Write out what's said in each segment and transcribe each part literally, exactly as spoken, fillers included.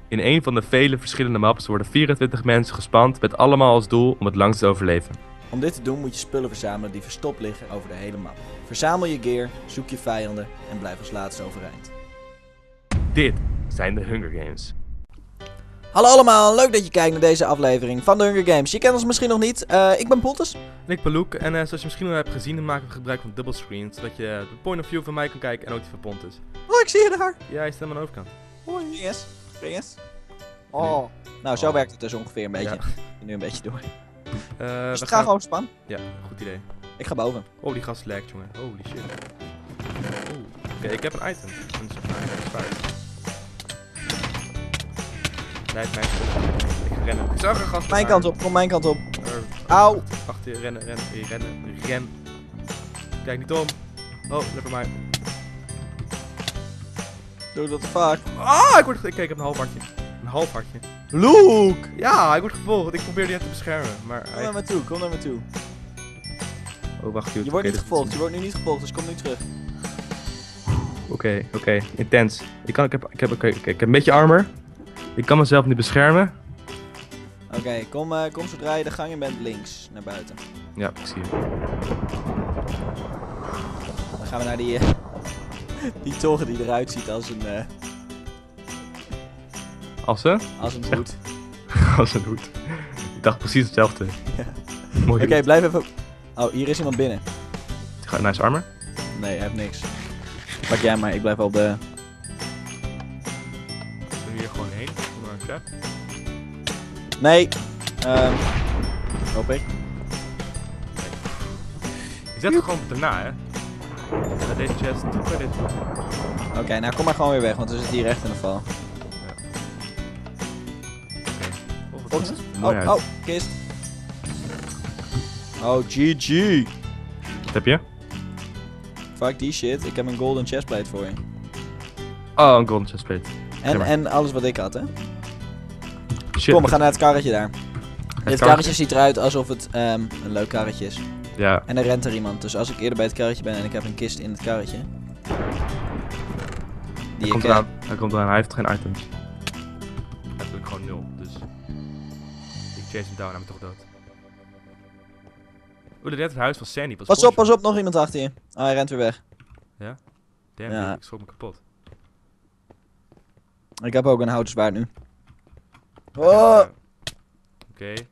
In een van de vele verschillende maps worden vierentwintig mensen gespand met allemaal als doel om het langst te overleven. Om dit te doen moet je spullen verzamelen die verstopt liggen over de hele map. Verzamel je gear, zoek je vijanden en blijf als laatste overeind. Dit zijn de Hunger Games. Hallo allemaal, leuk dat je kijkt naar deze aflevering van de Hunger Games. Je kent ons misschien nog niet, uh, ik ben Pontus. En ik ben Luke en uh, zoals je misschien al hebt gezien, dan maken we gebruik van double screen, zodat je de point of view van mij kan kijken en ook die van Pontus. Oh, ik zie je daar. Ja, hij staat aan mijn overkant. Hoi. Spring eens, spring eens. Oh. Nou, zo Oh. werkt het dus ongeveer een beetje. Ja. Ik ben nu een beetje door. Uh, Dus we we gaan gewoon span. Ja, goed idee. Ik ga boven. Oh, die gast lekt, jongen. Holy shit. Oeh. Oké, okay, ik heb een item. Een zwaard. Blijf mij spullen. Ik ga rennen. Ik zag een gast. Mijn kant op, kom mijn kant op. Er. Auw. Achter je, rennen, rennen, rennen, ren. Kijk niet om. Oh, let op mij. Doe dat vaak. Ah, ik word ge- Kijk, ik heb een half hartje. Een half hartje. Luke! Ja, ik word gevolgd. Ik probeer die net te beschermen. Maar Kom hij... naar me toe, kom naar me toe. Oh, wacht. Je wordt niet gevolgd, je wordt nu niet gevolgd, dus kom nu terug. Oké, okay, oké. Okay. Intens. Ik, kan, ik, heb, ik, heb, okay, okay. ik heb een beetje armor. Ik kan mezelf nu beschermen. Oké, okay, kom, uh, kom zodra je de gang in bent links naar buiten. Ja, ik zie je. Dan gaan we naar die, uh, die toren die eruit ziet als een, uh, Als een? als een hoed. Als een hoed. Ik dacht precies hetzelfde. Ja. Mooi. Oké, okay, blijf even... Oh, hier is iemand binnen. Ga nice armor. Nee, hij heeft niks. Pak jij maar, ik blijf wel de... Ik ben hier gewoon heen. Kom maar een trap. Nee. Um, hoop ik. Ik zet het gewoon daarna, hè. Met deze chest. Bij dit. Oké, okay, nou kom maar gewoon weer weg, want we zitten hier echt in de val. Ja. Oké. Oh, Okay. Oh, oh, oh, kist. Oh, G G. Wat heb je? Fuck die shit, ik heb een golden chestplate voor je. Oh, een golden chestplate. En, en alles wat ik had, hè. Shit. Kom, we gaan naar het karretje daar. Dit karretje? karretje ziet eruit alsof het um, een leuk karretje is. Ja. En er rent er iemand, dus als ik eerder bij het karretje ben en ik heb een kist in het karretje. Die Hij komt ik, eraan. Hij komt eraan. Hij heeft geen items. Hij heeft gewoon nul, dus... Ik chase hem down en hij is toch dood. Oeh, dit is het huis van Sandy. Pas op, pas op, nog iemand achter je. Oh, hij rent weer weg. Ja? Damn, Ja. ik schrok me kapot. Ik heb ook een houten zwaard nu. Uh, Oh! Oké. Okay.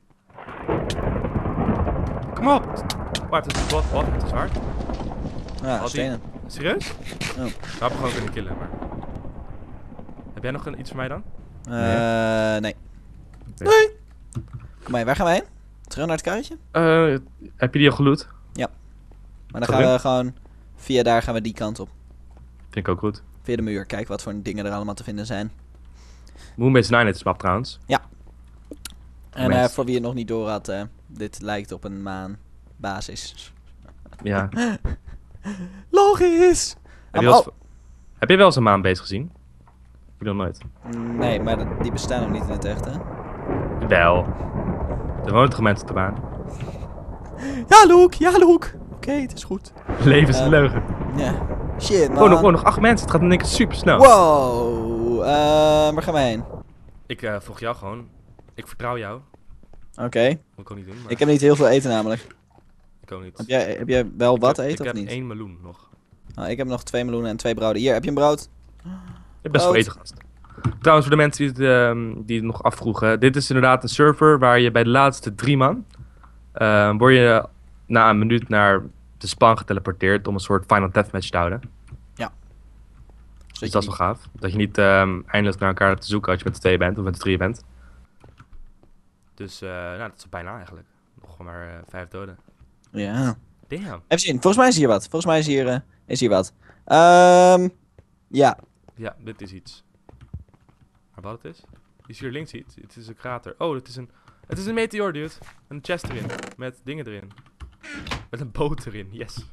Kom op! Wat, het is wat, wat, het is hard. Ja, Had stenen. Serieus? Oh. Ik had hem gewoon kunnen killen, maar... Heb jij nog een, iets voor mij dan? Eh, nee. Nee. Oké. Nee. Kom maar, waar gaan we heen? Terug naar het karretje? Uh, heb je die al geloot? Maar dan Ga gaan erin? we gewoon... Via daar gaan we die kant op. Vind ik ook goed. Via de muur. Kijk wat voor dingen er allemaal te vinden zijn. Moonbase nine is map trouwens. En Mens. uh, voor wie het nog niet door had, uh, dit lijkt op een maanbasis. Ja. Logisch! Heb je, Um, wel oh. eens, heb je wel eens een maanbase gezien? Ik nog nooit. Nee, maar dat- die bestaan nog niet in het echt, hè? Wel. Er wonen toch mensen op de maan? Ja, Luke! Ja, Luke! Oké, okay, het is goed. Leven is een Eh, leugen. Ja. Shit, man. Oh, nog, oh, nog acht mensen. Het gaat in één keer super snel. Wow! Uh, waar gaan we heen? Ik uh, volg jou gewoon. Ik vertrouw jou. Oké. Okay. Moet ik ook niet doen. Maar Ik heb niet heel veel eten namelijk. ik ook niet. Heb jij, heb jij wel Ik wat heb, eten ik of niet? heb één meloen nog. Oh, ik heb nog twee meloenen en twee broden. Hier, heb je een brood? Je hebt best veel Brood. eten gast. Trouwens, voor de mensen die het, um, die het nog afvroegen. Dit is inderdaad een server waar je bij de laatste drie man... Uh, word je na een minuut naar de spawn geteleporteerd om een soort final deathmatch te houden. Dus dat is wel gaaf. Dat je niet um, eindeloos naar elkaar hebt te zoeken als je met z'n tweeën bent of met z'n drieën bent. Dus uh, nou, dat is bijna eigenlijk. Nog maar uh, vijf doden. Ja. Damn. Even zien, volgens mij is hier wat. Volgens mij is hier, uh, is hier wat. Ehm um, ja. Ja, dit is iets. Maar wat het is? Is hier links iets? Het is een krater. Oh, het is een... Het is een meteor, dude. Een chest erin. Met dingen erin. Met een boot erin, yes.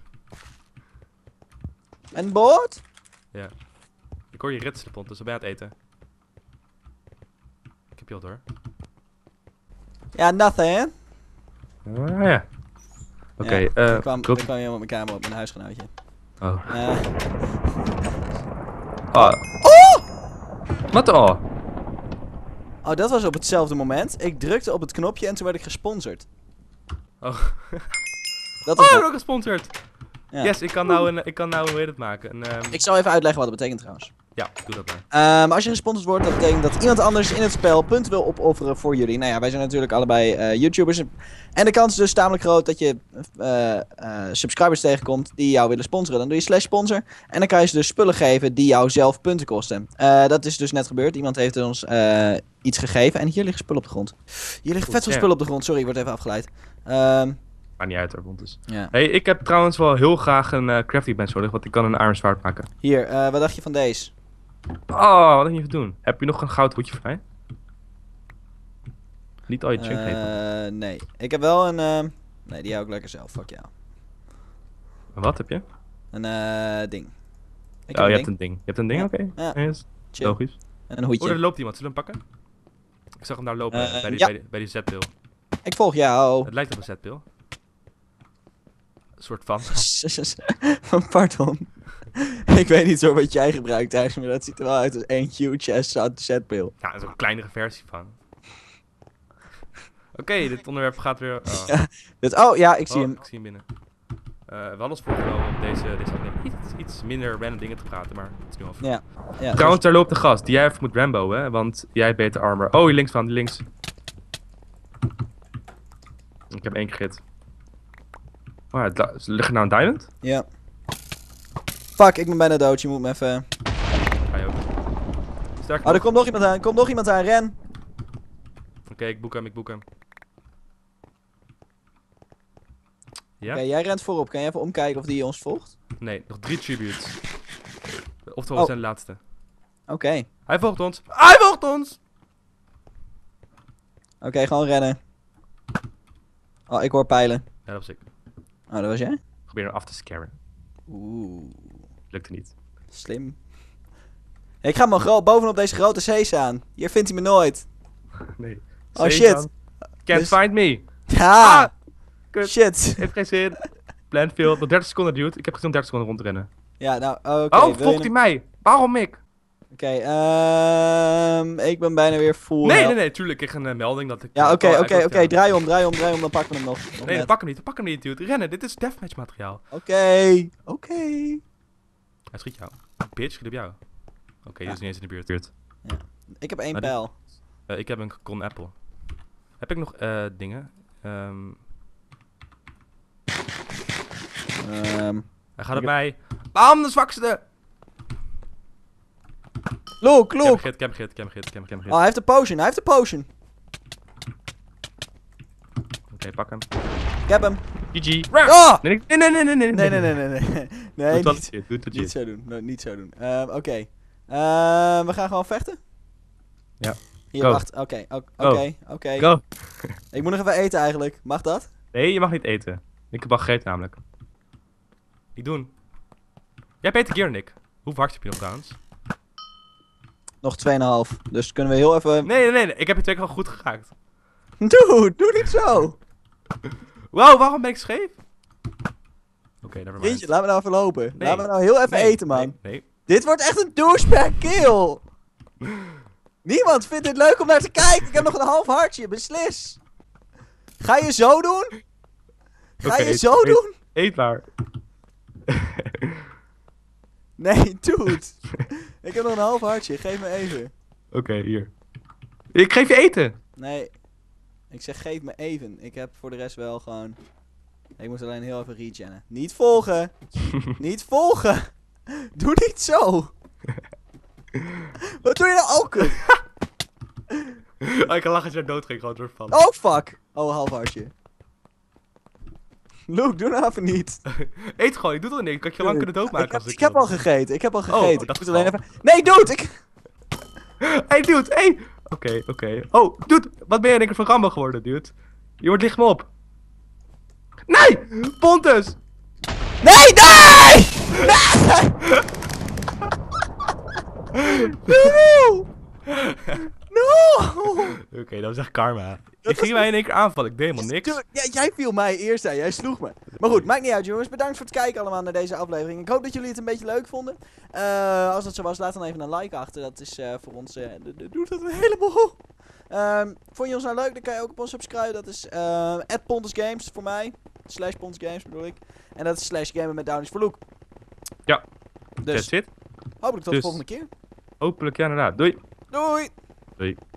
Een boot? Ja. Ik hoor je ritselen, Pontus. Dus ben je aan het eten. Ik heb je al door. Ja, nothing. Ah, ja. Oké, okay, ja, uh, ik kwam, klopt. ik kwam helemaal op mijn kamer op, mijn huisgenootje. Oh. Uh. Oh. Oh! Wat oh? Oh, dat was op hetzelfde moment. Ik drukte op het knopje en toen werd ik gesponsord. Oh, Dat oh is ik oh, ben ook gesponsord. ja. Yes, ik kan nou een, ik kan nou, hoe heet het maken? Een, um... Ik zal even uitleggen wat dat betekent trouwens. Ja, doe dat maar. Um, als je gesponsord wordt, dat betekent dat iemand anders in het spel punten wil opofferen voor jullie. Nou ja, wij zijn natuurlijk allebei uh, YouTubers. En de kans is dus tamelijk groot dat je uh, uh, subscribers tegenkomt die jou willen sponsoren. Dan doe je slash sponsor. En dan kan je ze dus spullen geven die jou zelf punten kosten. Uh, dat is dus net gebeurd. Iemand heeft ons uh, iets gegeven. En hier liggen spullen op de grond. Hier liggen vet veel spullen op de grond. Sorry, ik word even afgeleid. Um, Maakt niet uit, hoor, want dus. ja. Hey, ik heb trouwens wel heel graag een uh, crafting bench nodig, want ik kan een iron zwaard maken. Hier, uh, wat dacht je van deze? Oh, wat heb je even doen? Heb je nog een goud hoedje voor mij? Niet al je junk geven. Uh, nee. Ik heb wel een... Uh... Nee, die hou ik lekker zelf. Fuck jou. Wat heb je? Een uh, ding. Ik oh, heb je een hebt een ding. Je hebt een ding? Ja. Oké. Ja. Yes. Chill. Logisch. En een hoedje. Oh, er loopt iemand. Zullen we hem pakken? Ik zag hem daar lopen, Uh, bij die, ja. bij die, bij die zetpil. Ik volg jou. Het lijkt op een zetpil. Een soort van. Pardon. Ik weet niet zo wat jij gebruikt thuis, maar dat ziet er wel uit als één huge ass setpil. Ja, dat is ook een kleinere versie van. Oké, okay, dit onderwerp gaat weer... Oh, Ja, dit, oh ja, ik zie oh, hem. ik zie hem binnen. Uh, we hadden ons voorgenomen om deze, deze aflevering iets, iets minder random dingen te praten, maar het is nu af. Ja. ja Trouwens, dus... daar loopt de gast. Die jij even moet Rambo, hè? Want jij hebt beter armor. Oh, hier links van, die links. Ik heb één keer gehit. Oh, ja, ligt er nou een diamond? Ja. Fuck, ik ben bijna dood. Je moet me even... Ga je ook. Sterk. Oh, er komt nog iemand aan. Er komt nog iemand aan. Ren. Oké, okay, ik boek hem, ik boek hem. Ja? Oké, okay, jij rent voorop. Kan je even omkijken of die ons volgt? Nee, nog drie tributes. Oftewel, Oh. we zijn de laatste. Oké. Okay. Hij volgt ons. Hij volgt ons! Oké, okay, gewoon rennen. Oh, ik hoor pijlen. Ja, dat was ik. Oh, dat was jij? Probeer hem af te scaren. Oeh. Lukte niet. Slim. Ik ga maar bovenop deze grote zee staan. Hier vindt hij me nooit. Nee. Oh shit. Can't Dus... find me. Ha! Ah! Kut. Shit. Heeft geen zin. Planfield. Nog dertig seconden, dude. Ik heb gezien dertig seconden rondrennen. Ja, nou, oké. Okay, oh, volgt hij je... mij? Waarom ik? Oké, okay, um, ik ben bijna weer full. Nee, nee, nee, tuurlijk. Ik kreeg een uh, melding dat ik... Ja, oké, uh, oké, oh, oké. Draai om, draai om, draai om. Dan pakken we hem nog. nog nee, dan pak hem niet. Dan pak hem niet, dude. Rennen. Dit is deathmatch materiaal. Oké, okay, oké. Okay. Hij schiet jou. Bitch, schiet op jou. Oké, okay, ja. Die is niet eens in de buurt. Ja. Ik heb één maar pijl. Uh, ik heb een con apple. Heb ik nog uh, dingen? Um... Um, hij gaat op mij. Bam, de zwakste! Look, look! Ik heb hem gehit, ik heb hem gehit, ik heb hem gehit. Oh, hij heeft een potion, hij heeft een potion. Oké, okay, pak hem. Ik heb hem. G G. Oh! Nee, nee, nee, nee, nee, nee, nee, nee, nee, nee, nee. nee doe niet, het, doe het, niet zo doen, no, niet zo doen. Um, Oké. Okay. Um, we gaan gewoon vechten? Ja. Hier, Go. wacht. Oké, oké, oké. Go. Ik moet nog even eten eigenlijk. Mag dat? Nee, je mag niet eten. Ik heb al gegeten namelijk. Niet doen. Jij hebt beter gear, Nick. Hoeveel hard heb je nog trouwens? Nog twee komma vijf. Dus kunnen we heel even... Nee, nee, nee, nee. Ik heb je twee keer al goed geraakt. Dude, doe niet zo! Wow, waarom ben ik scheef? Oké, okay, nevermind. Vriendje, laat me nou even lopen. Nee. Laat me nou heel even nee, eten, man. Nee, nee. Dit wordt echt een douchebag kill! Niemand vindt dit leuk om naar te kijken. Ik heb nog een half hartje, beslis. Ga je zo doen? Ga Okay, je zo eet, doen? Eet maar. Nee, dude. Ik heb nog een half hartje, geef me even. Oké, okay, hier. Ik geef je eten. Nee. Ik zeg geef me even. Ik heb voor de rest wel gewoon... Ik moet alleen heel even regennen. Niet volgen. Niet volgen. Doe niet zo. Wat doe je nou ook? Oh, ik kan lachen als je dood ging, gewoon door van. Oh fuck. Oh, half hartje. Luke, doe nou even niet. Eet gewoon, ik doe het niet. Ik had je lang kunnen doodmaken. Ik heb, als ik ik heb wil. al gegeten. Ik heb al gegeten. Oh, dat ik moet is alleen al. even... Nee, dude! Ik... Hey, dude, hey! Oké, okay, oké. Okay. Oh, dude, wat ben je in één keer van Rambo geworden, dude? Je wordt licht me op. Nee! Pontus! Nee, nee! Nee! No! Oké, okay, dat was echt karma. Dat ik ging mij in één keer aanvallen, ik deed helemaal niks. Ja, jij viel mij eerst aan, jij sloeg me. Maar goed, maakt niet uit jongens. Bedankt voor het kijken allemaal naar deze aflevering. Ik hoop dat jullie het een beetje leuk vonden. Uh, als dat zo was, laat dan even een like achter. Dat is uh, voor ons, uh, doet dat een heleboel. Um, vond je ons nou leuk? Dan kan je ook op ons subscriben. Dat is uh, at Pontus Games voor mij. Slash Pontus Games bedoel ik. En dat is slash gamen met Downies voor Luke. Ja, Dus that's it. hopelijk tot Dus- de volgende keer. Hopelijk, ja inderdaad. Doei. Doei! Doei.